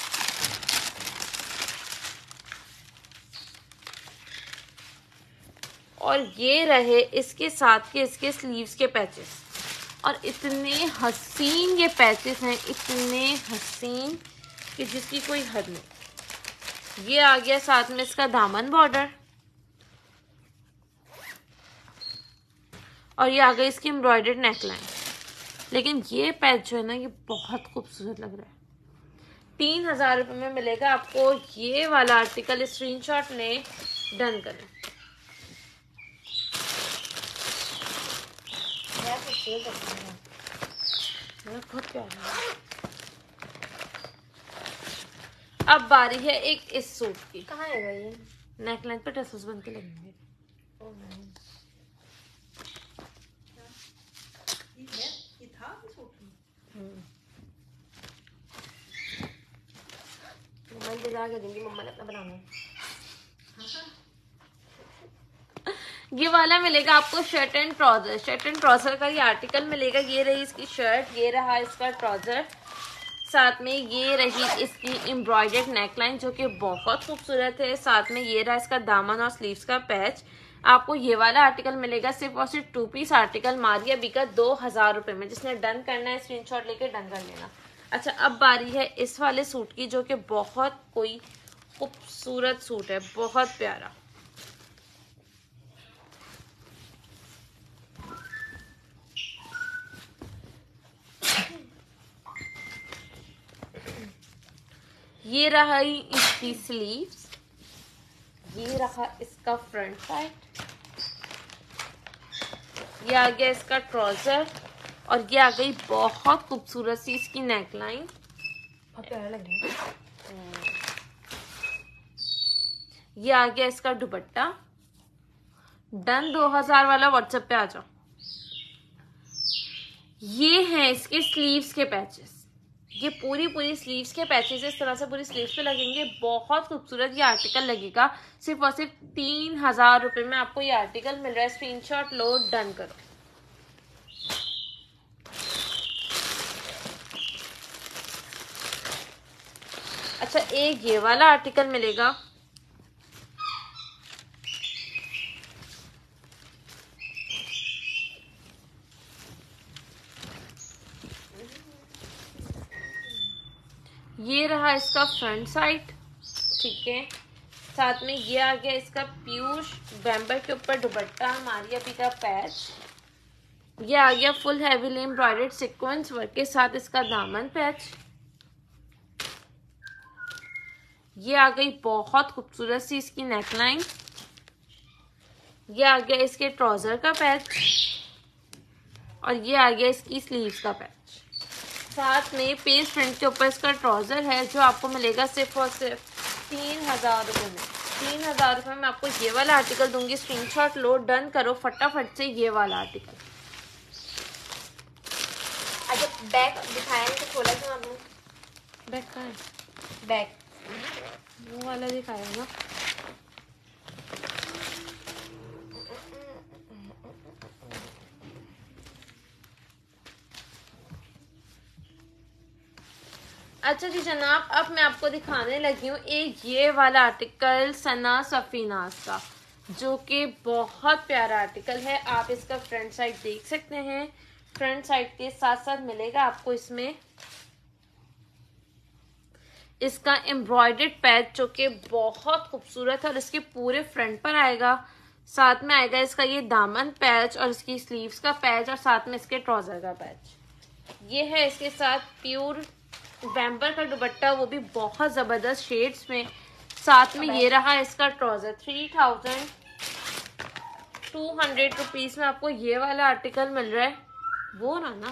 और ये रहे इसके साथ के इसके स्लीव्स के पैचेस। और इतने हसीन ये पैचेस हैं, इतने हसीन कि जिसकी कोई हद नहीं। ये आ गया साथ में इसका दामन बॉर्डर और ये आ गई इसकी एम्ब्रॉयडर्ड नेकलाइन। लेकिन ये पैच जो है ना ये बहुत खूबसूरत लग रहा है। 3000 रुपये में मिलेगा आपको ये वाला आर्टिकल। स्क्रीनशॉट लें, डन करें। बहुत प्यारा है। अब बारी है एक इस सूट की। कहाँ है ये? नेकलाइन पे टसल्स बन के लगेंगे। मम्मा इंतजार कर देंगी, मम्मा ने अपना बनाना है। ये वाला मिलेगा आपको shirt and trouser. Shirt and trouser का ये आर्टिकल मिलेगा। ये रही इसकी शर्ट, ये रहा इसका ट्राउजर, साथ में ये रही इसकी एम्ब्रॉयडर्ड नेकलाइन जो कि बहुत खूबसूरत है। साथ में ये रहा इसका दामन और स्लीव्स का पैच। आपको ये वाला आर्टिकल मिलेगा सिर्फ और सिर्फ 2 पीस आर्टिकल मारिया बी का 2000 रुपये में। जिसने डन करना है स्क्रीनशॉट लेके डन कर लेना। अच्छा, अब बारी है इस वाले सूट की जो कि बहुत कोई खूबसूरत सूट है, बहुत प्यारा। ये रहा ही इसकी स्लीव्स, ये रहा इसका फ्रंट साइड, ये आ गया इसका ट्राउजर और ये आ गई बहुत खूबसूरत सी इसकी नेकलाइन। बहुत प्यारा लग रहा है। ये आ गया इसका दुपट्टा। डन 2000 वाला व्हाट्सएप पे आ जाओ। ये हैं इसके स्लीव्स के पैचेस। ये पूरी स्लीव्स के पैचेस इस तरह से पूरी स्लीव्स पे लगेंगे। बहुत खूबसूरत ये आर्टिकल लगेगा। सिर्फ और सिर्फ 3000 रुपये में आपको ये आर्टिकल मिल रहा है। स्क्रीनशॉट लो, डन करो। अच्छा, एक ये वाला आर्टिकल मिलेगा। ये रहा इसका फ्रंट साइड, ठीक है। साथ में ये आ गया इसका प्यूर बैम्बर के ऊपर दुपट्टा, मारिया पी का पैच। ये आ गया full heavily embroidered sequence work के साथ इसका दामन पैच। ये आ गई बहुत खूबसूरत सी इसकी नेकलाइन। ये आ गया इसके ट्राउजर का पैच और ये आ गया इसकी स्लीव्स का पैच। साथ में पेस्ट प्रिंट के ऊपर इसका ट्राउजर है जो आपको मिलेगा सिर्फ और सिर्फ 3000 रुपये में। 3000 रुपये में आपको ये वाला आर्टिकल दूंगी। स्क्रीनशॉट लो, डन करो फटाफट से ये वाला आर्टिकल। अच्छा, बैक दिखाया नहीं तो खोला क्यों आपने? बैक का है, बैक वो वाला दिखाया ना। अच्छा जी जनाब, अब मैं आपको दिखाने लगी हूँ एक ये वाला आर्टिकल सना सफीनाज का जो कि बहुत प्यारा आर्टिकल है। आप इसका फ्रंट साइड देख सकते हैं। फ्रंट साइड के साथ साथ मिलेगा आपको इसमें इसका एम्ब्रॉयडर्ड पैच जो कि बहुत खूबसूरत है और इसके पूरे फ्रंट पर आएगा। साथ में आएगा इसका ये दामन पैच और इसकी स्लीव्स का पैच और साथ में इसके ट्राउजर का पैच। ये है इसके साथ प्योर बैम्बर का दुपट्टा, वो भी बहुत जबरदस्त शेड्स में। साथ में ये रहा इसका ट्राउजर। 3000 200 रुपीज में आपको ये वाला आर्टिकल मिल रहा है। वो रहा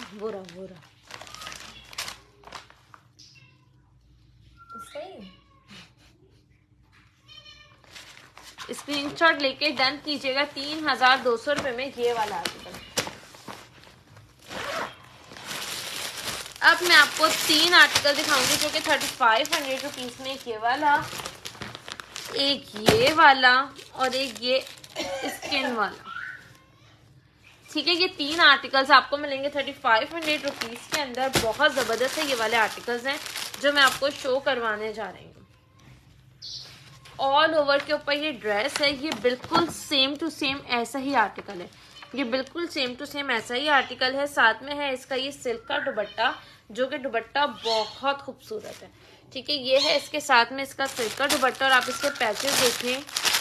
स्क्रीनशॉट लेके डन कीजिएगा। 3200 रुपये में ये वाला आर्टिकल। अब मैं आपको 3 आर्टिकल दिखाऊंगी जो कि 3500 रुपीज में, ये वाला, एक ये वाला और एक ये स्किन वाला। ठीक है, ये 3 आर्टिकल्स आपको मिलेंगे 3500 रुपीज के अंदर। बहुत जबरदस्त है ये वाले आर्टिकल्स हैं जो मैं आपको शो करवाने जा रही हूँ। ऑल ओवर के ऊपर ये ड्रेस है, ये बिल्कुल सेम टू सेम ऐसा ही आर्टिकल है। ये बिल्कुल सेम टू सेम ऐसा ही आर्टिकल है। साथ में है इसका ये सिल्क का दुपट्टा, जो कि दुपट्टा बहुत खूबसूरत है। ठीक है, ये है इसके साथ में इसका सिल्क का दुपट्टा। और आप इसके पैचेस देखें,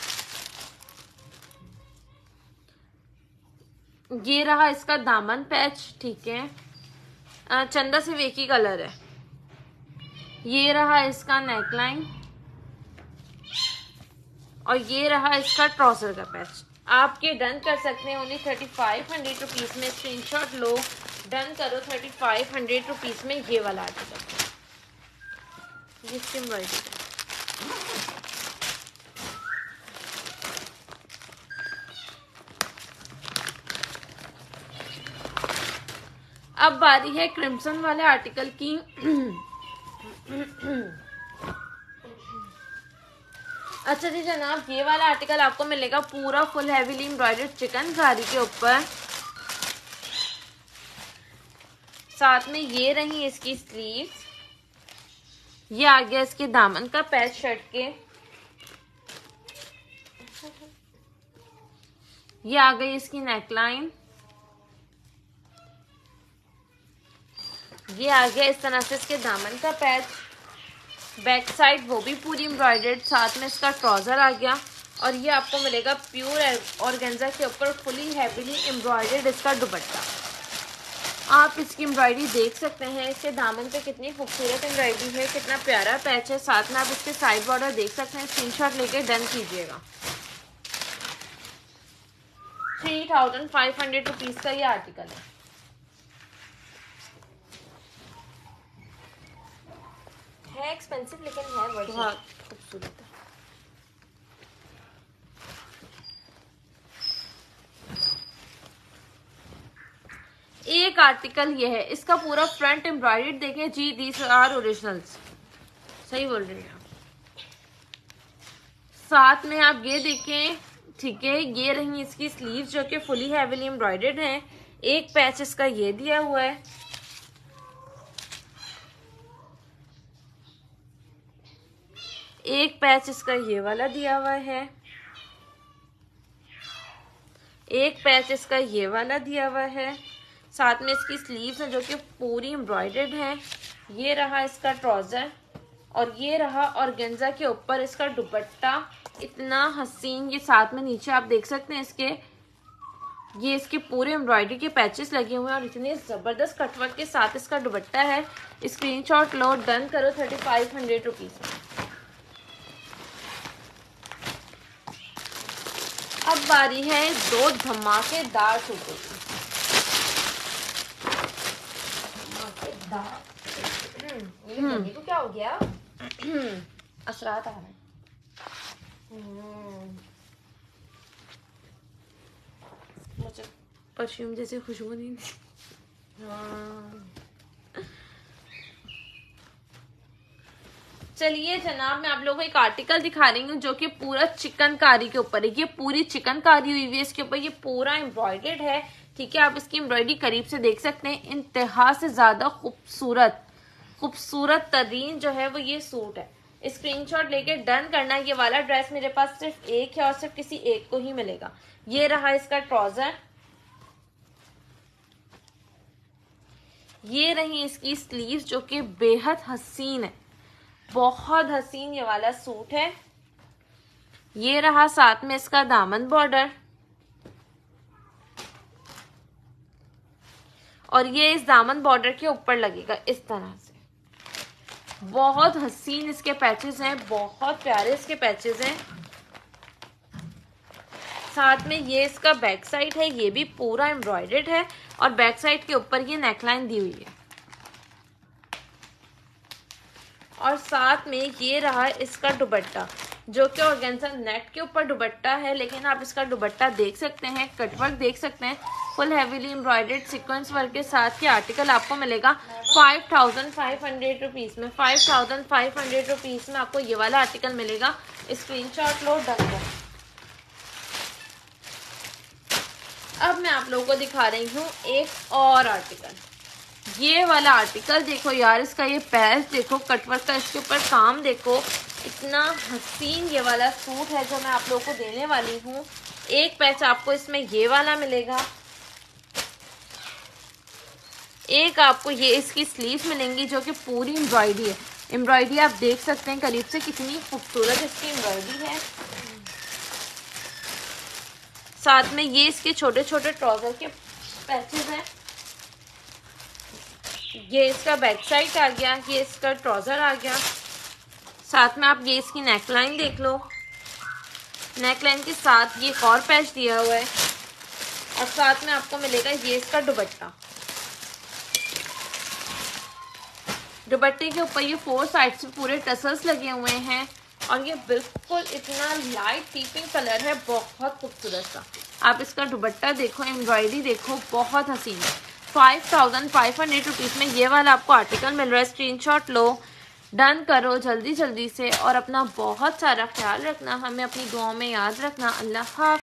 ये रहा इसका दामन पैच। ठीक है, चंदा सिर्फ एक ही कलर है। ये रहा इसका नेकलाइन और ये रहा इसका ट्राउजर का पैच। आप ये डन कर सकते हैं ओनली 3500 रुपीज में। स्क्रीनशॉट लो, डन करो 3500 रुपीज में ये वाला आर्टिकल। ये एम्ब्रॉयडरी है। अब बारी है क्रिम्सन वाले आर्टिकल की। अच्छा जी जनाब, ये वाला आर्टिकल आपको मिलेगा पूरा फुल हैवीली एम्ब्रॉयडर्ड चिकनकारी के ऊपर। साथ में ये रही इसकी स्लीव्स, ये आ गया इसके दामन का पैच शर्ट के, ये आ गई इसकी नेकलाइन, ये आ गया इस तरह से इसके दामन का पैच। बैक साइड वो भी पूरी एम्ब्रॉयडर्ड, साथ में इसका ट्राउजर आ गया। और ये आपको मिलेगा प्योर ऑर्गेन्जा के ऊपर फुली हैवीली एम्ब्रॉयडर्ड इसका दुपट्टा। आप इसकी एम्ब्रॉयडरी देख सकते हैं, इसके दामन पे कितनी खूबसूरत एम्ब्रॉयडरी है, कितना प्यारा पैच है। साथ में आप इसके साइड बॉर्डर देख सकते हैं। स्क्रीनशॉट लेके डन कीजिएगा। 3500 रुपीज का ये आर्टिकल है। एक्सपेंसिव लेकिन है बहुत खूबसूरत है। एक आर्टिकल ये है, इसका पूरा फ्रंट एम्ब्रॉयडर्ड देखें जी, दीज आर ओरिजिनल्स। सही बोल रही हैं। साथ में आप ये देखें, ठीक है, ये रही इसकी स्लीव्स जो कि फुली हैवीली एम्ब्रॉयडर्ड है। एक पैच इसका ये दिया हुआ है, एक पैच इसका ये वाला दिया हुआ है, एक पैच इसका ये वाला दिया हुआ है। साथ में इसकी स्लीव्स हैं जो कि पूरी एम्ब्रॉयडर्ड है। ये रहा इसका ट्राउजर और ये रहा ऑर्गेन्जा के ऊपर इसका दुपट्टा। इतना हसीन, ये साथ में नीचे आप देख सकते हैं इसके, ये इसके पूरे एम्ब्रॉयडरी के पैचेस लगे हुए हैं और इतने जबरदस्त कटवर्क के साथ इसका दुपट्टा है। स्क्रीनशॉट लो, डन करो 3500 रुपीज। अब बारी है 2 धमाकेदार सूटों की। ये तो क्या हो गया? असरात आ रहे हैं। मुझे परफ्यूम जैसी खुशबू नहीं थी। चलिए जनाब, मैं आप लोगों को एक आर्टिकल दिखा रही हूँ जो कि पूरा चिकनकारी के ऊपर है। ये पूरी चिकनकारी हुई हुई है इसके ऊपर, ये पूरा एम्ब्रॉयडर्ड है। ठीक है, आप इसकी एम्ब्रॉयडरी करीब से देख सकते हैं। इंतहा से ज्यादा खूबसूरत तरीन जो है वो ये सूट है। स्क्रीनशॉट लेके डन करना। ये वाला ड्रेस मेरे पास सिर्फ एक है और सिर्फ किसी एक को ही मिलेगा। ये रहा इसका ट्राउजर, ये रही इसकी स्लीव्स जो कि बेहद हसीन है, बहुत हसीन ये वाला सूट है। ये रहा साथ में इसका दामन बॉर्डर और ये इस दामन बॉर्डर के ऊपर लगेगा इस तरह से। बहुत हसीन इसके पैचेस हैं, बहुत प्यारे इसके पैचेस हैं। साथ में ये इसका बैक साइड है, ये भी पूरा एम्ब्रॉयडर्ड है और बैक साइड के ऊपर ये नेकलाइन दी हुई है। और साथ में ये रहा इसका दुपट्टा, जो कि ऑर्गेन्जा नेट के ऊपर दुपट्टा है, लेकिन आप इसका दुपट्टा देख सकते हैं, कटवर्क देख सकते हैं, full heavily embroidered sequence work के साथ ये आर्टिकल आपको मिलेगा 5500 रुपीज़ में। 5500 रुपीज़ में आपको ये वाला आर्टिकल मिलेगा। स्क्रीनशॉट लो, डन करो। अब मैं आप लोगों को दिखा रही हूँ एक और आर्टिकल। ये वाला आर्टिकल देखो यार, इसका ये पैच देखो, कटवर्क का इसके ऊपर काम देखो, इतना हसीन ये वाला सूट है जो मैं आप लोगों को देने वाली हूँ। एक पैच आपको इसमें ये वाला मिलेगा, एक आपको ये इसकी स्लीव्स मिलेंगी जो कि पूरी एम्ब्रॉयडरी है। एम्ब्रॉयडरी आप देख सकते हैं करीब से कितनी खूबसूरत इसकी एम्ब्रॉयडरी है। साथ में ये इसके छोटे छोटे ट्राउजर के पैचेस हैं। ये इसका बैक साइड आ गया, ये इसका ट्राउजर आ गया। साथ में आप ये इसकी नेकलाइन देख लो, नेकलाइन के साथ ये एक और पैच दिया हुआ है और साथ में आपको मिलेगा ये इसका दुपट्टा। दुपट्टे के ऊपर ये 4 साइड से पूरे टसल्स लगे हुए हैं और ये बिल्कुल इतना लाइट टीपिंग कलर है, बहुत खूबसूरत सा। आप इसका दुपट्टा देखो, एम्ब्रॉयडरी देखो, बहुत हसीन है। 5500 रुपीज़ में ये वाला आपको आर्टिकल मिल रहा है। स्क्रीनशॉट लो, डन करो जल्दी जल्दी से और अपना बहुत सारा ख्याल रखना, हमें अपनी दुआओं में याद रखना। अल्लाह हाफ़िज़।